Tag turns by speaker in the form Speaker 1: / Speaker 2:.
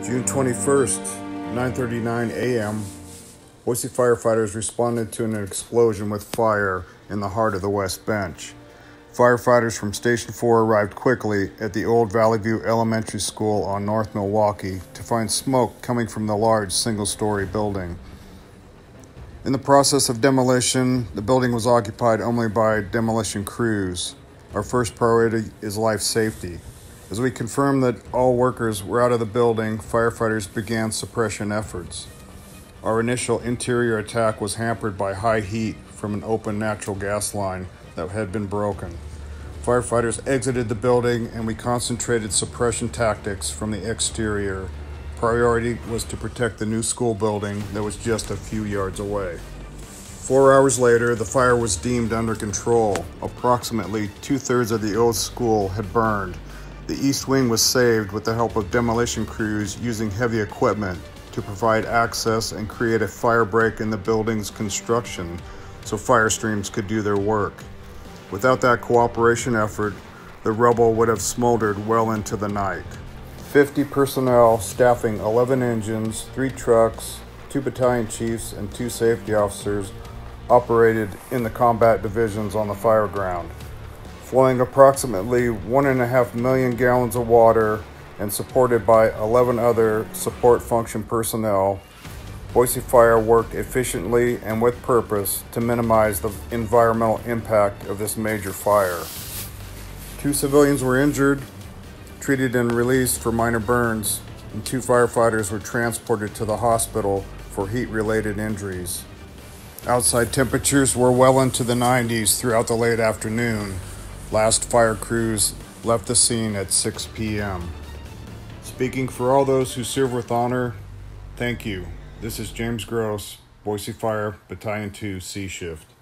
Speaker 1: June 21st, 9:39 a.m., Boise firefighters responded to an explosion with fire in the heart of the West Bench. Firefighters from Station 4 arrived quickly at the old Valley View Elementary School on North Milwaukee to find smoke coming from the large single-story building. In the process of demolition, the building was occupied only by demolition crews. Our first priority is life safety. As we confirmed that all workers were out of the building, firefighters began suppression efforts. Our initial interior attack was hampered by high heat from an open natural gas line that had been broken. Firefighters exited the building and we concentrated suppression tactics from the exterior. Priority was to protect the new school building that was just a few yards away. 4 hours later, the fire was deemed under control. Approximately 2/3 of the old school had burned. The east wing was saved with the help of demolition crews using heavy equipment to provide access and create a fire break in the building's construction so fire streams could do their work. Without that cooperation effort, the rubble would have smoldered well into the night. 50 personnel staffing 11 engines, 3 trucks, 2 battalion chiefs, and 2 safety officers operated in the combat divisions on the fire ground, flowing approximately 1.5 million gallons of water and supported by 11 other support function personnel. Boise Fire worked efficiently and with purpose to minimize the environmental impact of this major fire. 2 civilians were injured, treated and released for minor burns, and 2 firefighters were transported to the hospital for heat-related injuries. Outside temperatures were well into the 90s throughout the late afternoon. Last fire crews left the scene at 6 p.m. Speaking for all those who serve with honor, thank you. This is James Gross, Boise Fire, Battalion 2, C Shift.